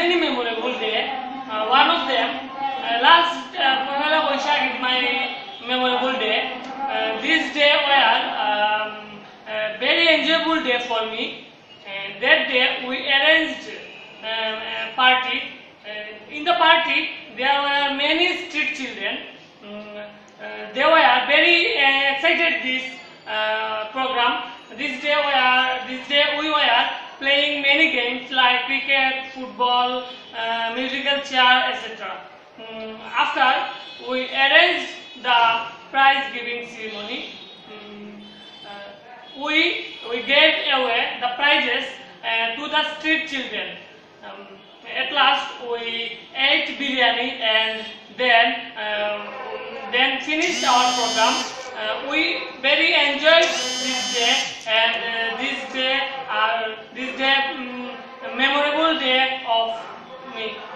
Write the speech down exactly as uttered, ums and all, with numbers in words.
many memorable day. Uh, one of them, uh, last uh, Pohela Boishakh is my memorable day. Uh, this day was um, a very enjoyable day for me. And that day we arranged um, a party. Uh, in the party there were many street children. Um, uh, they were very uh, excited this uh, program. This day we are this day we were playing many games like cricket, football, uh, musical chair, et cetera. Um, after we arranged the prize giving ceremony, um, uh, we we gave away the prizes uh, to the street children. Um, at last we ate biryani and then uh, then finished our program. Uh, we very enjoyed this day, and uh, this day, uh, this day, um, memorable day of me.